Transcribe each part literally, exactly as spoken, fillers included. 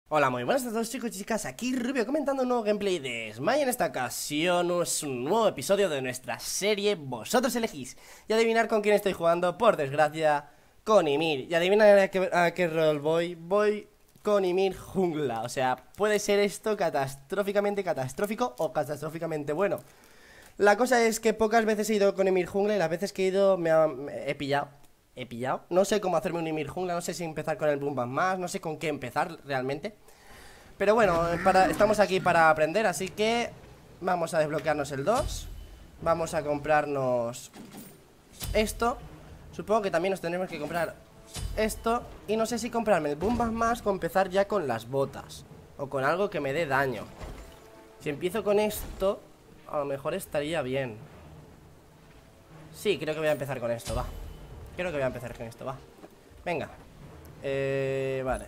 Hola, muy buenas a todos chicos y chicas, aquí Rubio comentando un nuevo gameplay de Smite. En esta ocasión es un nuevo episodio de nuestra serie Vosotros elegís. Y adivinar con quién estoy jugando, por desgracia, con Ymir. Y adivinar a qué, a qué rol voy, voy con Ymir jungla. O sea, puede ser esto catastróficamente catastrófico o catastróficamente bueno. La cosa es que pocas veces he ido con Ymir jungla y las veces que he ido me, ha, me he pillado. He pillado, no sé cómo hacerme un Ymir jungla, no sé si empezar con el Boom Bam más, no sé con qué empezar realmente. Pero bueno, para, estamos aquí para aprender, así que vamos a desbloquearnos el dos. Vamos a comprarnos esto. Supongo que también nos tendremos que comprar esto. Y no sé si comprarme el Boom Bam más o empezar ya con las botas, o con algo que me dé daño. Si empiezo con esto, a lo mejor estaría bien. Sí, creo que voy a empezar con esto, va. Creo que voy a empezar con esto, va. Venga. Eh, vale.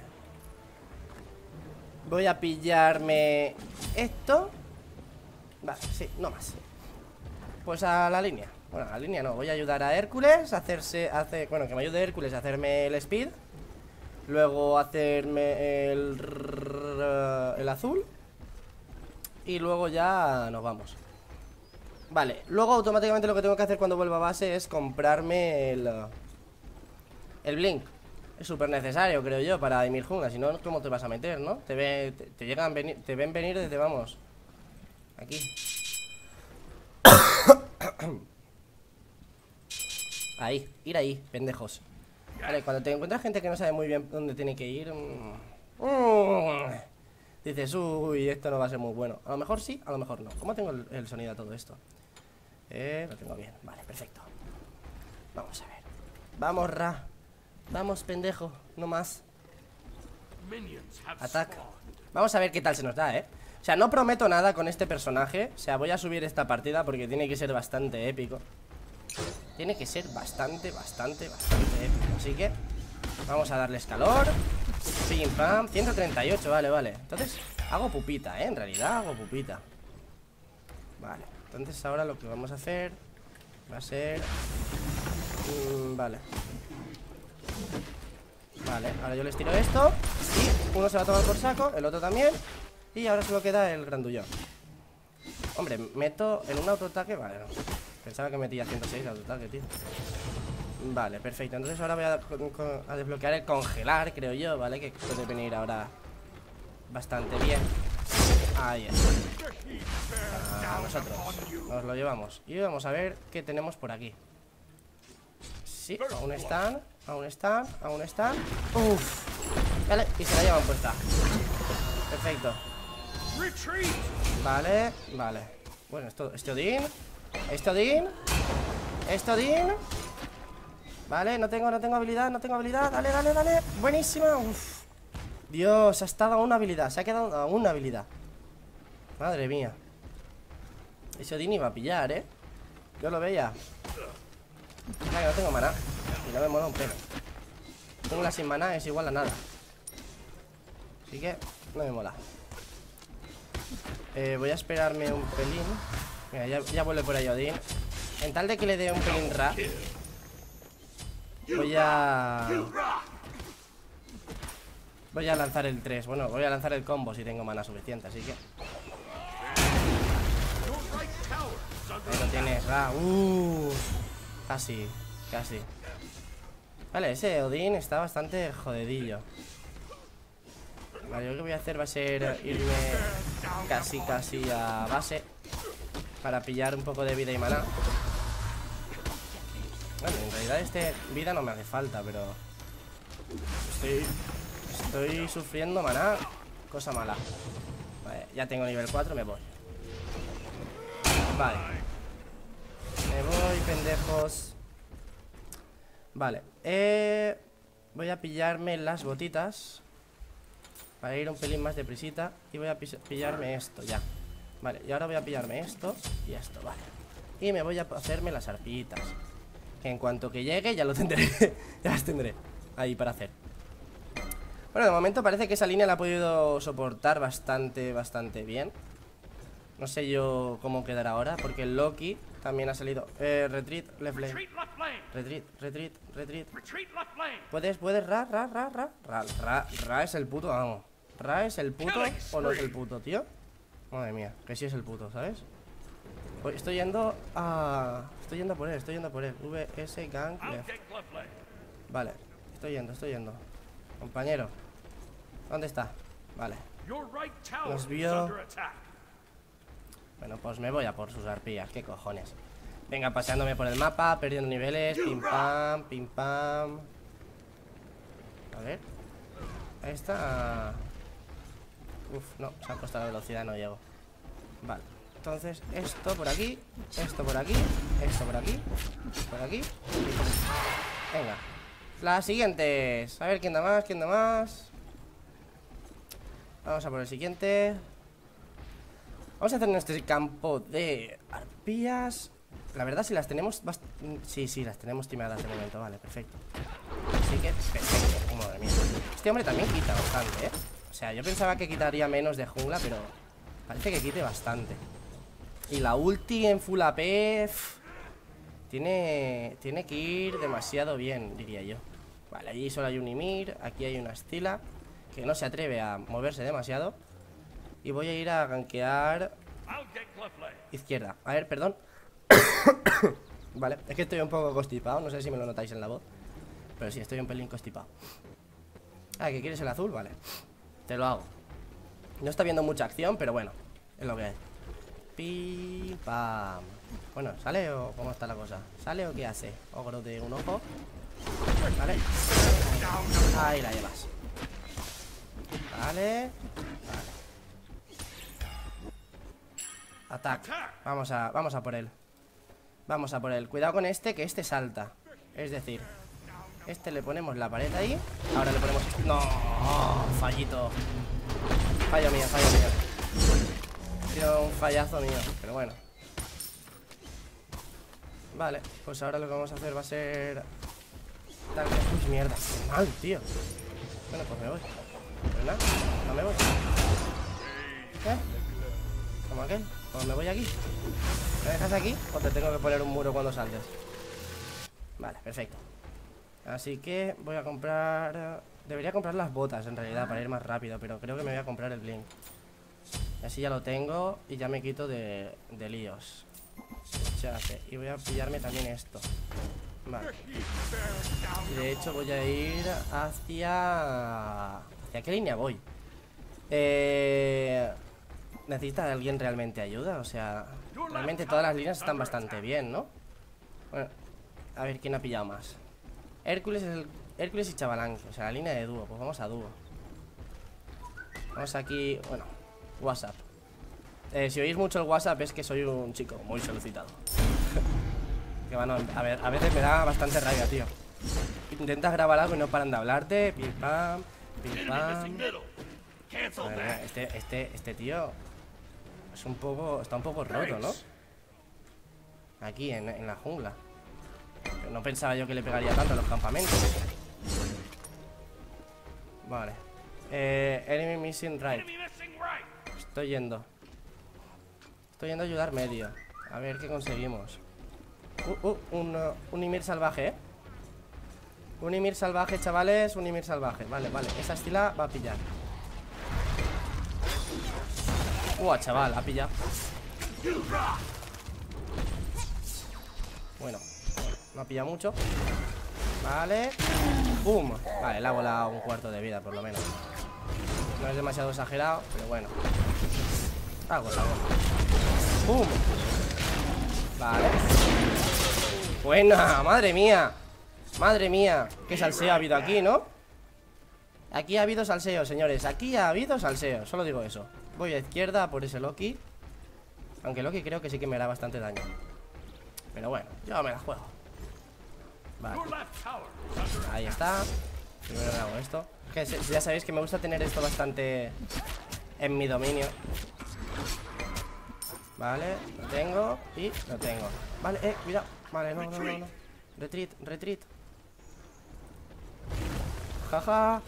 Voy a pillarme esto. Vale, sí, no más. Pues a la línea. Bueno, a la línea no, voy a ayudar a Hércules a hacerse, hace, bueno, que me ayude Hércules a hacerme el speed. Luego hacerme el El azul. Y luego ya nos vamos. Vale, luego automáticamente lo que tengo que hacer cuando vuelva a base es comprarme el El blink. Es súper necesario, creo yo, para Ymir jungla. Si no, ¿cómo te vas a meter, no? Te, ve, te, te llegan venir, te ven venir desde, vamos, aquí. Ahí, ir ahí, pendejos. Vale, cuando te encuentras gente que no sabe muy bien dónde tiene que ir, mmm, mmm, dices, uy, esto no va a ser muy bueno. A lo mejor sí, a lo mejor no. ¿Cómo tengo el, el sonido a todo esto? Eh, lo tengo bien, vale, perfecto. Vamos a ver. Vamos, Ra. Vamos, pendejo, no más. Ataca. Vamos a ver qué tal se nos da, eh. O sea, no prometo nada con este personaje. O sea, voy a subir esta partida porque tiene que ser bastante épico. Tiene que ser bastante, bastante, bastante épico. Así que vamos a darles calor. Pim, pam, ciento treinta y ocho, vale, vale. Entonces, hago pupita, eh, en realidad hago pupita. Vale, entonces ahora lo que vamos a hacer va a ser mmm, Vale. Vale, ahora yo les tiro esto. Y uno se va a tomar por saco, el otro también. Y ahora solo queda el grandullón. Hombre, meto en un autoataque. Vale, no. Pensaba que metía ciento seis autoataque, tío. Vale, perfecto. Entonces ahora voy a, a desbloquear el congelar, creo yo, ¿vale? Que puede venir ahora bastante bien. Ahí está. A nosotros nos lo llevamos. Y vamos a ver qué tenemos por aquí. Sí, aún están. Aún están, aún están. Uff. Vale, y se la llevan puesta. Perfecto. Vale, vale. Bueno, esto, este Odín. Este Odín. Este Odín. Vale, no tengo, no tengo habilidad, no tengo habilidad. Dale, dale, dale. Buenísima. Uf. Dios, ha estado a una habilidad. Se ha quedado a una habilidad. Madre mía. Ese Odín iba a pillar, eh. Yo lo veía. Vale, no tengo maná. Y no me mola un pelo. Jungla sin maná es igual a nada. Así que no me mola. eh, Voy a esperarme un pelín. Mira, ya, ya vuelve por ahí Odín. En tal de que le dé un pelín Ra, Voy a Voy a lanzar el tres. Bueno, voy a lanzar el combo si tengo maná suficiente. Así que ahí lo tienes, Ra. Uh, Casi, casi. Vale, ese Odín está bastante jodidillo. Vale, yo lo que voy a hacer va a ser irme casi, casi a base para pillar un poco de vida y maná. Bueno, en realidad este vida no me hace falta, pero Estoy, estoy sufriendo maná. Cosa mala. Vale, ya tengo nivel cuatro, me voy. Vale. Me voy, pendejos. Vale, eh, voy a pillarme las botitas para ir un pelín más deprisita. Y voy a pillarme esto ya. Vale, y ahora voy a pillarme esto y esto, vale. Y me voy a hacerme las arpitas, que en cuanto que llegue ya lo tendré. Ya las tendré ahí para hacer. Bueno, de momento parece que esa línea la ha podido soportar bastante, bastante bien. No sé yo cómo quedará ahora, porque el Loki también ha salido. Eh, retreat, left lane. Retreat, retreat, retreat. ¿Puedes, puedes, ra, ra, ra, ra? Ra, ra, ra es el puto amo. ¿Ra es el puto o no es el puto, tío? Madre mía, que sí es el puto, ¿sabes? Pues estoy yendo a... Estoy yendo por él, estoy yendo por él. V S Gang Left. Vale, estoy yendo, estoy yendo. Compañero, ¿dónde está? Vale. Nos vio. Bueno, pues me voy a por sus arpías, qué cojones. Venga, paseándome por el mapa, perdiendo niveles. Pim pam, pim pam. A ver. Ahí está. Uf, no, se ha puesto la velocidad, no llego. Vale, entonces esto por aquí, esto por aquí, esto por aquí, por aquí y por aquí. Venga, las siguientes. A ver quién da más, quién da más. Vamos a por el siguiente. Vamos a hacer en este campo de arpías. La verdad, si las tenemos bast... Sí, sí, las tenemos timadas de momento. Vale, perfecto. Así que, perfecto, madre mía. Este hombre también quita bastante, ¿eh? O sea, yo pensaba que quitaría menos de jungla, pero parece que quite bastante. Y la ulti en full A P pff, Tiene, tiene que ir demasiado bien, diría yo. Vale, allí solo hay un Ymir. Aquí hay una Stila que no se atreve a moverse demasiado. Y voy a ir a gankear izquierda. A ver, perdón. Vale, es que estoy un poco constipado. No sé si me lo notáis en la voz, pero sí, estoy un pelín constipado. Ah, ¿que quieres el azul? Vale, te lo hago. No está viendo mucha acción, pero bueno, es lo que hay. Pim, pam. Bueno, ¿sale o cómo está la cosa? ¿Sale o qué hace? Ogro de un ojo. Vale. Ahí la llevas. Vale. Vale. Ataque. Vamos a, vamos a por él. Vamos a por él. Cuidado con este, que este salta. Es decir, este le ponemos la pared ahí. Ahora le ponemos... ¡No! Fallito. Fallo mío, fallo mío. Ha sido un fallazo mío, pero bueno. Vale, pues ahora lo que vamos a hacer va a ser... Uy, mierda. Qué mal, tío. Bueno, pues me voy. Pues nada, no me voy. ¿Qué? ¿Cómo aquel? Pues me voy aquí. ¿Me dejas aquí o te tengo que poner un muro cuando saltes? Vale, perfecto. Así que voy a comprar... Debería comprar las botas en realidad para ir más rápido, pero creo que me voy a comprar el blink. Así ya lo tengo y ya me quito de, de líos. Chate. Y voy a pillarme también esto. Vale. Y de hecho voy a ir hacia... ¿Hacia qué línea voy? Eh... ¿Necesita alguien realmente ayuda? O sea, realmente todas las líneas están bastante bien, ¿no? Bueno, a ver quién ha pillado más. Hércules es el... Hércules y Chabalán, o sea, la línea de dúo. Pues vamos a dúo. Vamos aquí, bueno, WhatsApp. eh, Si oís mucho el WhatsApp es que soy un chico muy solicitado. Que bueno, a ver, a veces me da bastante rabia, tío. Intentas grabar algo y no paran de hablarte. Pim pam, pim pam. Ver, este, este, este tío es un poco, está un poco roto, ¿no? Aquí, en, en la jungla. Pero no pensaba yo que le pegaría tanto a los campamentos. Vale. Eh, enemy missing right. Estoy yendo. Estoy yendo a ayudar medio. A ver qué conseguimos. Uh, uh, un, uh, un Ymir salvaje, ¿eh? Un Ymir salvaje, chavales. Un Ymir salvaje. Vale, vale. Esa Stila va a pillar. Uah, chaval, ha pillado. Bueno, no ha pillado mucho. Vale. ¡Pum! Vale, le ha volado un cuarto de vida, por lo menos. No es demasiado exagerado, pero bueno. Hago la bola. ¡Pum! Vale. Buena, madre mía. Madre mía. Qué salseo ha habido aquí, ¿no? Aquí ha habido salseo, señores. Aquí ha habido salseo, solo digo eso. Voy a izquierda por ese Loki. Aunque Loki creo que sí que me hará bastante daño. Pero bueno, yo me la juego. Vale. Ahí está. Primero le hago esto. Que ya sabéis que me gusta tener esto bastante en mi dominio. Vale, lo tengo y lo tengo. Vale, eh, cuidado. Vale, no, no, no, no. Retreat, retreat. Jaja.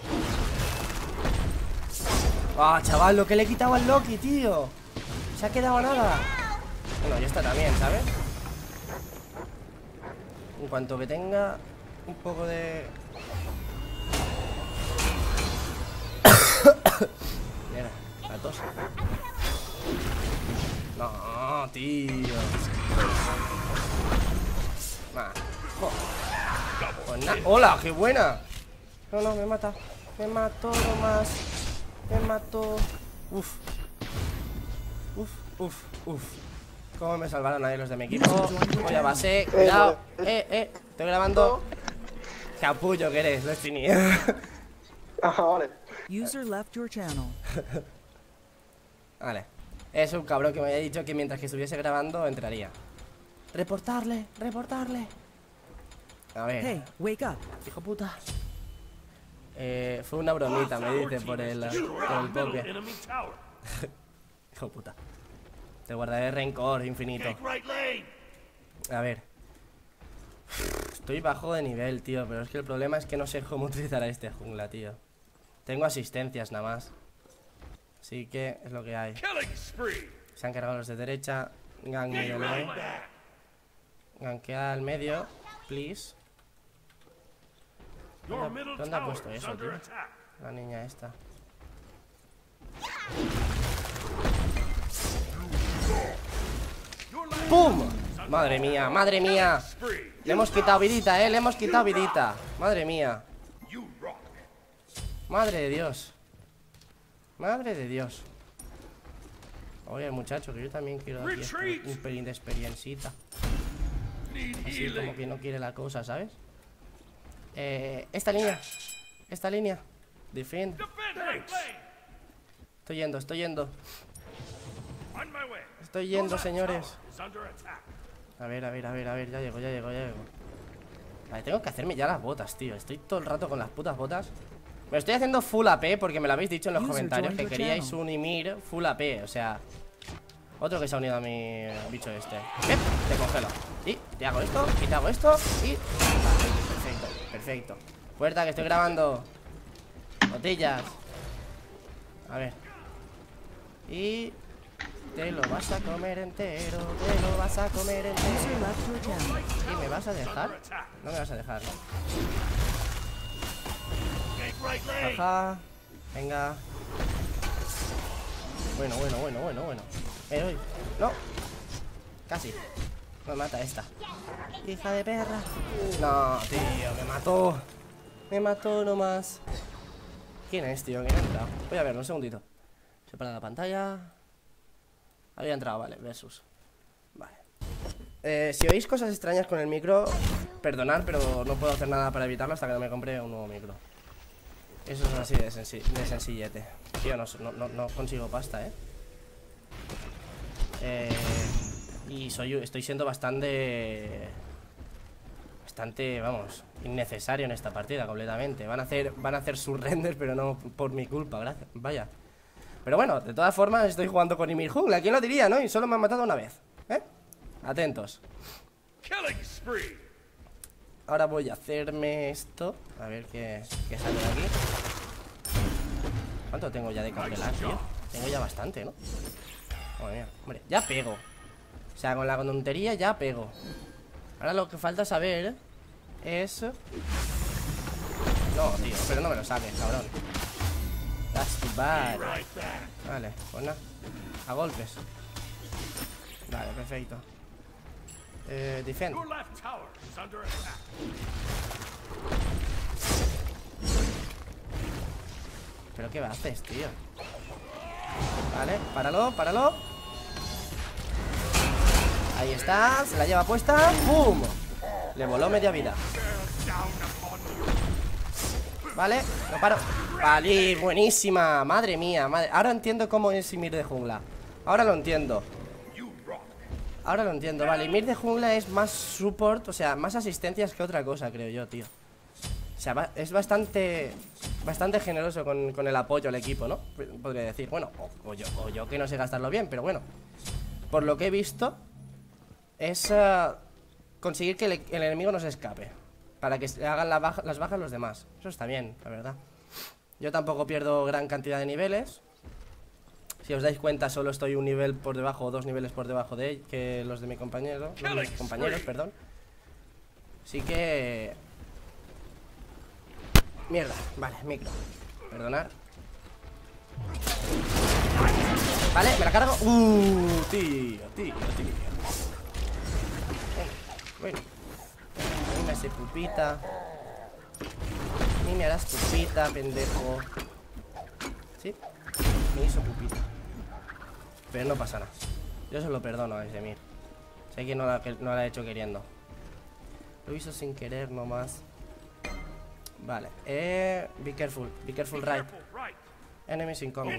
Ah, chaval, lo que le he quitado al Loki, tío. Se ha quedado a nada. Bueno, ya está también, ¿sabes? En cuanto que tenga un poco de... tío. Nah. Oh. Pues na ¡Hola! ¡Qué buena! No, no, me mata. Me mató nomás. Me mató. Uf. Uf, uf, uf. ¿Cómo me salvaron ahí los de mi equipo? Voy a base. Cuidado. Eh, eh. Estoy grabando. Capullo que eres, Destiny. Ah, vale. User left your channel. Vale. Es un cabrón que me había dicho que mientras que estuviese grabando entraría. Reportarle, reportarle. A ver. Hey, wake up. Hijo puta. Eh, fue una bromita, me dice, por el, por el poke. Hijo puta. Te guardaré rencor infinito. A ver. Estoy bajo de nivel, tío. Pero es que el problema es que no sé cómo utilizar a este jungla, tío. Tengo asistencias nada más. Así que es lo que hay. Se han cargado los de derecha. Gang middle. Gankea al medio. Please. ¿Dónde, ¿Dónde ha puesto eso, tío? La niña esta. ¡Pum! Madre mía, madre mía. Le hemos quitado vidita, eh. Le hemos quitado vidita. Madre mía. Madre de Dios. Madre de Dios. Oye, muchacho, que yo también quiero aquí este, un pelín de experiencita. Así como que no quiere la cosa, ¿sabes? Eh, esta línea. Esta línea. Defend. Estoy yendo, estoy yendo. Estoy yendo, señores. A ver, a ver, a ver, a ver. Ya llego, ya llego, ya llego. Vale, tengo que hacerme ya las botas, tío. Estoy todo el rato con las putas botas. Me estoy haciendo full A P porque me lo habéis dicho en los comentarios que queríais un Ymir full A P. O sea, otro que se ha unido a mi bicho este. ¡Eh! Te congelo. Y te hago esto, y te hago esto, y... Vale, perfecto, perfecto. Puerta, que estoy grabando. Botellas. A ver. Y... te lo vas a comer entero, te lo vas a comer entero. ¿Y me vas a dejar? No me vas a dejar, ¿no? Ajá. Venga. Bueno, bueno, bueno, bueno, bueno. Eh, uy. No. Casi. Me mata esta. Hija de perra. No, tío, me mató. Me mató nomás. ¿Quién es, tío? ¿Quién ha entrado? Voy a verlo, un segundito. Separa la pantalla. Había entrado, vale, versus. Vale. Eh, si oís cosas extrañas con el micro, perdonad, pero no puedo hacer nada para evitarlo hasta que no me compre un nuevo micro. Eso es así de, sensi de sencillete. Tío, no, no, no consigo pasta, ¿eh? Eh... Y soy, estoy siendo bastante... Bastante, vamos, innecesario en esta partida completamente. Van a hacer, van a hacer sus renders, pero no por mi culpa, gracias. Vaya. Pero bueno, de todas formas estoy jugando con Ymir Jungla. ¿Quién lo diría, no? Y solo me han matado una vez, ¿eh? Atentos. Ahora voy a hacerme esto. A ver qué, qué sale de aquí. ¿Cuánto tengo ya de cancelar, tío? Tengo ya bastante, ¿no? Madre mía, hombre, ya pego. O sea, con la tontería ya pego. Ahora lo que falta saber es... No, tío, pero no me lo saques, cabrón. That's too bad. Vale, pues nada. A golpes. Vale, perfecto. Eh, defend. ¿Pero qué haces, tío? Vale, páralo, páralo. Ahí está, se la lleva puesta. ¡Pum! Le voló media vida. Vale, lo paro. Vale, buenísima. Madre mía, madre. Ahora entiendo cómo es Ymir de jungla. Ahora lo entiendo. Ahora lo entiendo, vale. Ymir de jungla es más support, o sea, más asistencias que otra cosa, creo yo, tío. O sea, va, es bastante Bastante generoso con, con el apoyo al equipo, ¿no? Podría decir, bueno, o, o, yo, o yo que no sé gastarlo bien, pero bueno. Por lo que he visto es uh, conseguir que el, el enemigo no se escape, para que se hagan la baja, las bajas los demás. Eso está bien, la verdad. Yo tampoco pierdo gran cantidad de niveles. Si os dais cuenta, solo estoy un nivel por debajo o dos niveles por debajo de él, que los de mi compañero, los de mis compañeros, perdón. Así que... Mierda, vale, micro. Perdonad. Vale, me la cargo. Uh, tío, tío, tío. Bueno, bueno. Me hace pupita. Ni me harás pupita, pendejo. ¿Sí? Me hizo pupita. Pero no pasa nada. Yo se lo perdono a ese Mir. Sé que no la, que no la ha hecho queriendo. Lo hizo sin querer nomás. Vale, eh... Be careful, be careful right. Enemies incoming.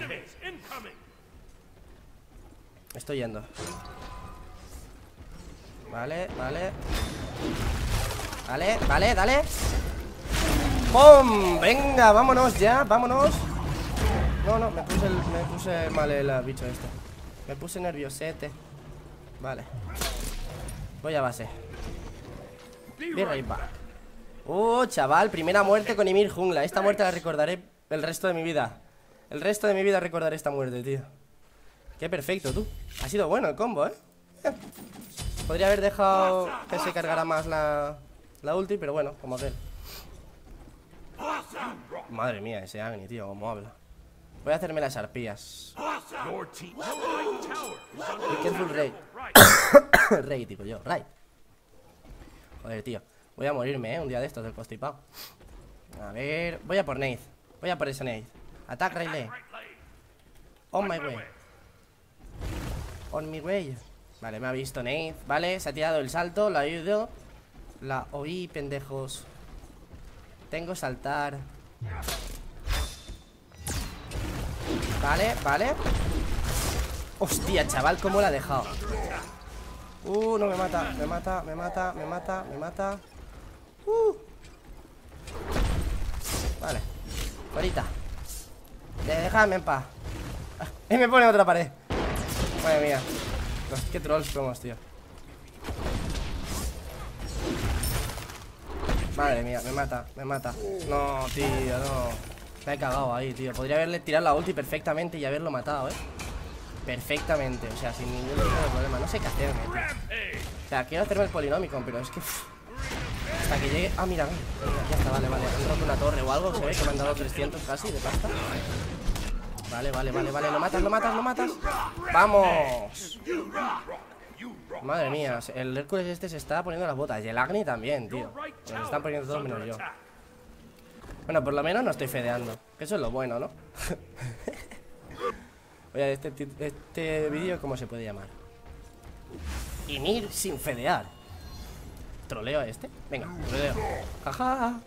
Estoy yendo. Vale, vale. Vale, vale, dale. ¡Pum! Venga, vámonos ya, vámonos. No, no, me puse, el, me puse mal el bicho este. Me puse nerviosete. Vale. Voy a base. Be right back. Uh, chaval, primera muerte con Ymir jungla. Esta muerte la recordaré el resto de mi vida. El resto de mi vida recordaré esta muerte, tío. Qué perfecto, tú. Ha sido bueno el combo, ¿eh? eh. Podría haber dejado que se cargara más la, la ulti, pero bueno, como aquel. Madre mía, ese Agni, tío, cómo habla. Voy a hacerme las arpías. Be careful, Rey. Rey, tipo yo, Rey. Joder, tío. Voy a morirme, eh, un día de estos del constipado. A ver, voy a por Nate. Voy a por ese Nate. Attack right lane. On my way. On my way. Vale, me ha visto Nate. Vale, se ha tirado el salto, lo ha oído. La oí, pendejos. Tengo saltar. Vale, vale. Hostia, chaval, cómo la ha dejado. Uh, no me mata, me mata, me mata, me mata, me mata. Uh. Vale. Ahorita. Déjame en paz. Y me pone otra pared. Madre mía. Los, qué trolls somos, tío. Madre mía, me mata, me mata. No, tío, no. Me he cagado ahí, tío. Podría haberle tirado la ulti perfectamente y haberlo matado, eh. Perfectamente, o sea, sin ningún tipo de problema. No sé qué hacerme, tío. O sea, quiero hacerme el polinomicon, pero es que uff, hasta que llegue... Ah, mira, mira, ya está, vale, vale. Han roto una torre o algo, se ve que me han dado trescientos casi de pasta. Vale, vale, vale, vale. Lo matas, lo matas, lo matas. ¡Vamos! Madre mía, el Hércules este se está poniendo las botas. Y el Agni también, tío. Se están poniendo todos menos yo. Bueno, por lo menos no estoy fedeando. Eso es lo bueno, ¿no? Oye, este, este vídeo, ¿cómo se puede llamar? Ymir sin fedear. ¿Troleo a este? Venga, troleo. Jaja.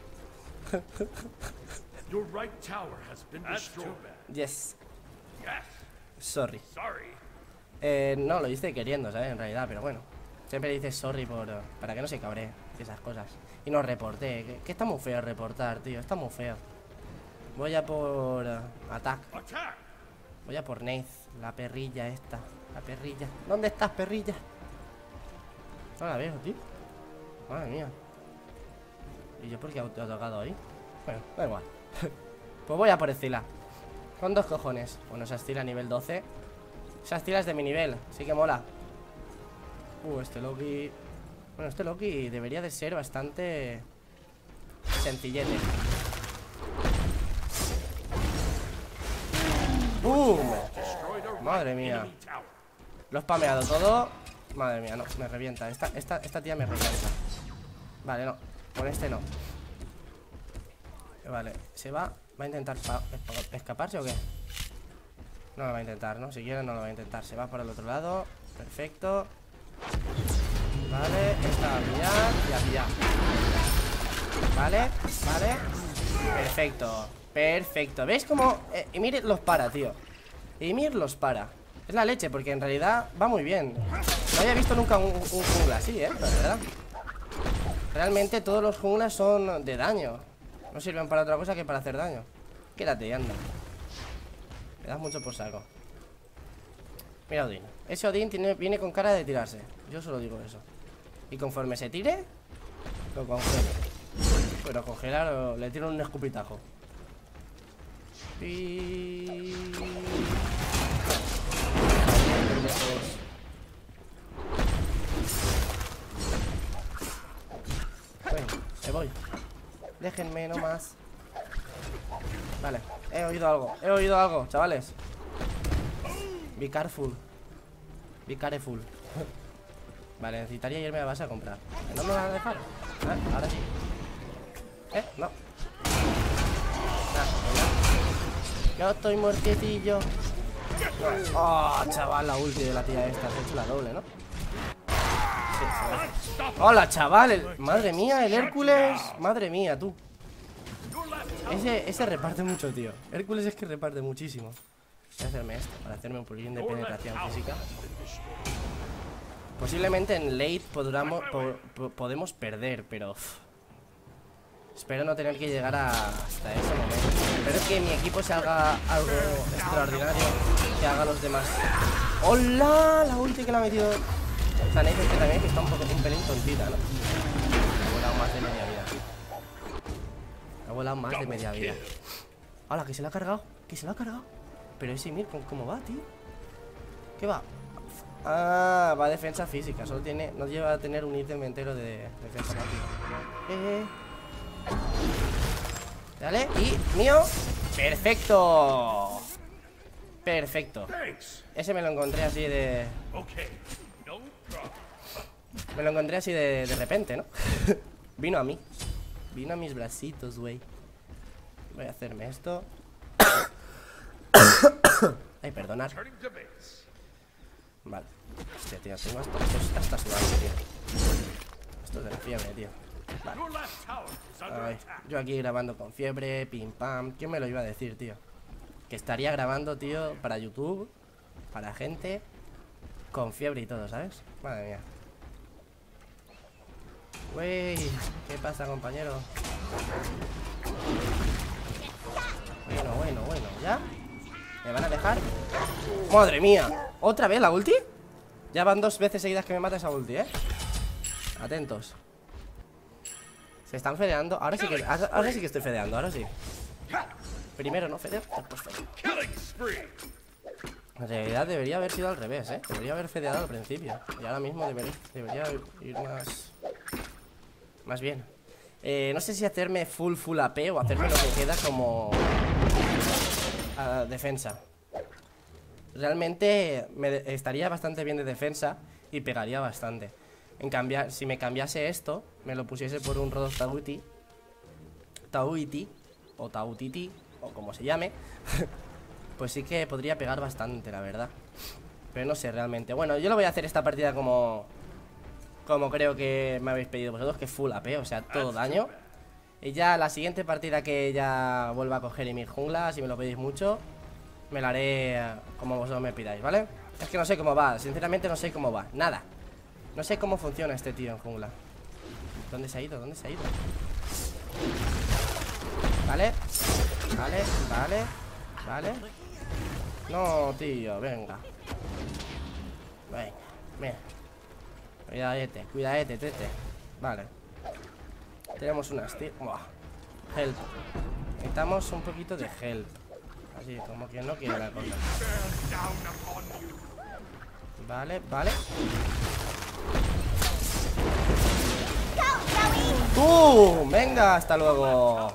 Yes. Sorry. Eh, no, lo hice queriendo, ¿sabes? En realidad, pero bueno. Siempre dices sorry por, para que no se cabree esas cosas. Y no reporté, que, que está muy feo reportar, tío. Está muy feo. Voy a por uh, attack. Voy a por Nate, la perrilla esta. La perrilla. ¿Dónde estás, perrilla? No la veo, tío. Madre mía. ¿Y yo por qué he tocado ahí? Bueno, da igual. Pues voy a por Escila. Con dos cojones. Bueno, esa Escila nivel doce. Esa Escila es de mi nivel, sí que mola. Uh, este Loki. Bueno, este Loki debería de ser bastante sencillete. ¡Bum! Madre mía. Lo he spameado todo. Madre mía, no, me revienta. Esta, esta, esta tía me revienta. Vale, no, con este no. Vale, se va. ¿Va a intentar escaparse o qué? No lo va a intentar, ¿no? Si quiere no lo va a intentar. Se va por el otro lado. Perfecto. Vale, esta va a pillar y a pillar. Vale, vale. Perfecto. Perfecto. ¿Veis cómo eh, Ymir los para, tío? Ymir los para. Es la leche, porque en realidad va muy bien. No había visto nunca un, un jungla así, ¿eh? La verdad. Realmente todos los junglas son de daño. No sirven para otra cosa que para hacer daño. Quédate y anda. Me das mucho por saco. Mira Odín. Ese Odín tiene, viene con cara de tirarse. Yo solo digo eso. Y conforme se tire, lo congelo. Pero congelar o le tiro un escupitajo. Y... Bueno, me voy. Déjenme nomás. Vale, he oído algo. He oído algo, chavales. Be careful. Be careful. Vale, necesitaría irme a base a comprar. ¿No me van a dejar? Ah, ahora sí. ¿Eh? No. Ah, no. Yo estoy muertecillo. Oh, chaval, la ulti de la tía esta. Se ha hecho la doble, ¿no? Sí, sí. Hola, chaval. El... Madre mía, el Hércules. Madre mía, tú. Ese, ese reparte mucho, tío. Hércules es que reparte muchísimo. Voy a hacerme esto para hacerme un poquito de penetración física. Posiblemente en late podamos, po, po, podemos perder, pero uff, espero no tener que llegar a, hasta ese momento. Espero que mi equipo se haga algo extraordinario, que haga a los demás. ¡Hola! La ulti que le ha metido Zanetti, que también que está un, poco, un pelín tontita, ¿no? Ha volado más de media vida. Ha volado más de media vida. ¡Hala! Que se la ha cargado. Que se la ha cargado. Pero ese Mir, ¿cómo va, tío? ¿Qué va? Ah, va a defensa física. Solo tiene, no lleva a tener un ítem entero de defensa rápida. Eh. Dale, y mío. Perfecto. Perfecto. Ese me lo encontré así de... Me lo encontré así de, de repente, ¿no? Vino a mí. Vino a mis bracitos, güey. Voy a hacerme esto. Ay, perdonad. Vale. Hostia, tío, tengo esto. Esto está sudando, tío. Esto es de la fiebre, tío. Vale. Ay, yo aquí grabando con fiebre, pim pam. ¿Quién me lo iba a decir, tío? Que estaría grabando, tío, para YouTube, para gente, con fiebre y todo, ¿sabes? Madre mía. Wey, ¿qué pasa, compañero? Bueno, bueno, bueno, ¿ya? ¿Me van a dejar? ¡Madre mía! ¿Otra vez la ulti? Ya van dos veces seguidas que me mata esa ulti, ¿eh? Atentos. Se están fedeando. Ahora sí que, ahora sí que estoy fedeando, ahora sí. Primero no fedeo, después fedeo. En realidad debería haber sido al revés, ¿eh? Debería haber fedeado al principio. Y ahora mismo debería, debería ir más... Más bien. Eh, no sé si hacerme full full A P o hacerme lo que queda como... a defensa. Realmente me estaría bastante bien de defensa y pegaría bastante. En cambio, si me cambiase esto, me lo pusiese por un Rodos Tauti, Tauiti o Tautiti o como se llame, pues sí que podría pegar bastante, la verdad. Pero no sé realmente. Bueno, yo lo voy a hacer esta partida como como creo que me habéis pedido vosotros, que full A P, o sea, todo daño. Y ya la siguiente partida que ya vuelva a coger Ymir jungla, si me lo pedís mucho, me la haré como vosotros me pidáis, ¿vale? Es que no sé cómo va, sinceramente no sé cómo va, nada. No sé cómo funciona este tío en jungla. ¿Dónde se ha ido? ¿Dónde se ha ido? Vale, vale, vale, vale. No, tío, venga. Venga, mira. Cuidadete, cuidadete, tete. Vale. Tenemos unas, tío. Buah. Help. Necesitamos un poquito de help. Así, como que no quiere la cosa. Vale, vale. ¡Uh! Venga, hasta luego.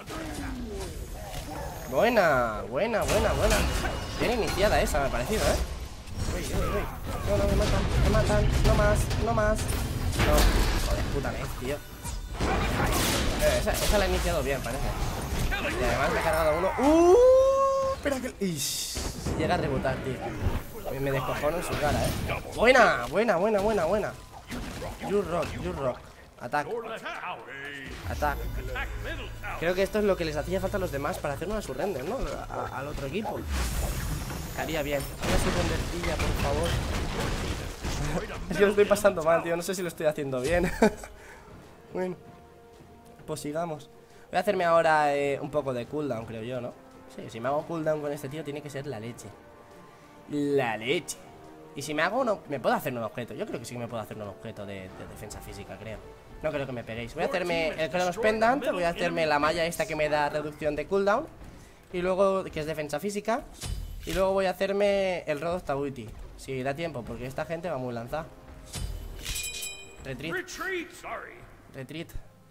Buena, buena, buena, buena. Bien iniciada esa, me ha parecido, ¿eh? Uy, uy, uy. No, no, me matan, me matan. No más, no más. No, joder, puta vez, tío. Eh, esa, esa la he iniciado bien, parece. Y además me he cargado uno. ¡Uh! Espera que... Ish, llega a rebotar, tío. Me, me descojono en su cara, eh. Buena, buena, buena, buena, buena. You rock, you rock. Ataque. Ataque. Creo que esto es lo que les hacía falta a los demás para hacer una surrender, ¿no? A, al otro equipo. Estaría bien. Una surrendercilla, por favor. Es que lo estoy pasando mal, tío. No sé si lo estoy haciendo bien. Bueno, pues sigamos. Voy a hacerme ahora eh, un poco de cooldown, creo yo, ¿no? Sí, si me hago cooldown con este tío tiene que ser la leche. La leche. Y si me hago uno... ¿Me puedo hacer un objeto? Yo creo que sí que me puedo hacer un objeto de, de defensa física, creo. No creo que me peguéis. Voy a hacerme el Cronos Pendant. Voy a hacerme la malla esta que me da reducción de cooldown. Y luego, que es defensa física. Y luego voy a hacerme el Rodos Tauti. Si da tiempo, porque esta gente va muy lanzada. Retreat. Retreat.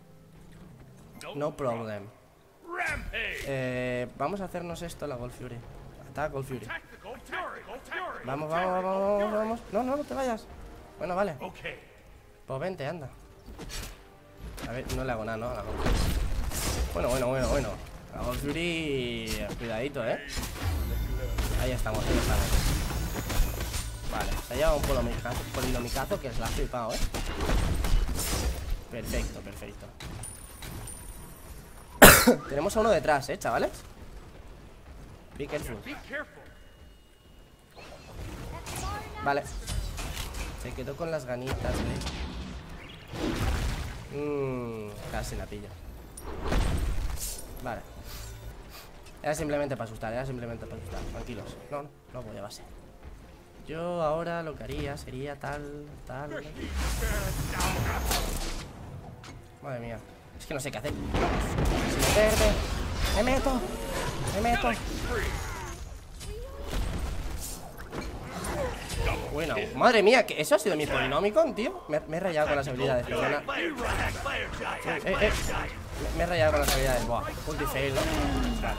No problem. Eh, vamos a hacernos esto, la Gold Fury. Ataca Gold Fury. Vamos, vamos, vamos, vamos. No, no, no te vayas. Bueno, vale. Pues vente, anda. A ver, no le hago nada, ¿no? La bueno, bueno, bueno, bueno. La Ghost Fury... Cuidadito, ¿eh? Ahí estamos, ahí estamos. Vale, se ha llevado un polinomicazo, polinomicazo que es la ha flipado, ¿eh? Perfecto, perfecto. Tenemos a uno detrás, ¿eh, chavales? Be careful. Vale. Se quedó con las ganitas, ¿eh? Mmm, casi la pillo. Vale. Era simplemente para asustar, era simplemente para asustar. Tranquilos. No, no, no voy a base. Yo ahora lo que haría sería tal, tal. Madre mía. Es que no sé qué hacer. Sin meterte. Me meto. Me meto. Bueno, madre mía, que ¿eso ha sido mi polinómico, tío? Me, me he rayado con las habilidades, perdona. Eh, eh, eh. Me, me he rayado con las habilidades. Buah, ulti fail, ¿no? Vale.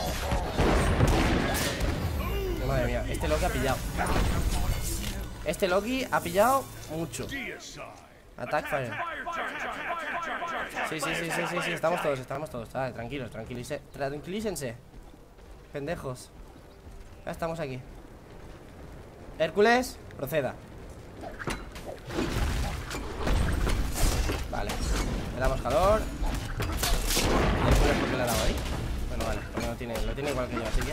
Madre mía, este Loki ha pillado. Este Loki ha pillado mucho. Attack fire. Sí, sí, sí, sí, sí, sí, estamos todos, estamos todos. Vale, tranquilos, tranquilícense. Tranquilícense. Pendejos. Ya estamos aquí. Hércules, proceda. Vale, le damos calor. Hércules, ¿por qué le ha dado ahí? Bueno, vale, porque no tiene, lo tiene igual que yo, así que.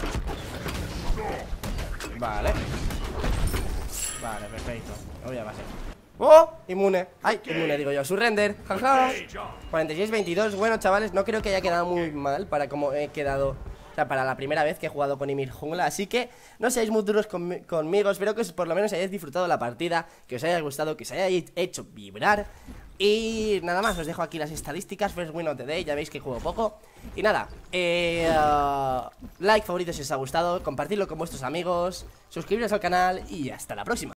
Vale. Vale, perfecto. Lo voy a pasar. ¡Oh! Inmune. ¡Ay! Inmune, digo yo. Surrender. Jaja. cuarenta y seis veintidós. Bueno, chavales, no creo que haya quedado muy mal para como he quedado. O sea, para la primera vez que he jugado con Ymir Jungla. Así que no seáis muy duros con, conmigo. Espero que por lo menos hayáis disfrutado la partida, que os haya gustado, que os hayáis hecho vibrar. Y nada más, os dejo aquí las estadísticas. First win of the day, ya veis que juego poco. Y nada, eh, uh, like, favorito si os ha gustado, compartidlo con vuestros amigos, suscribiros al canal y hasta la próxima.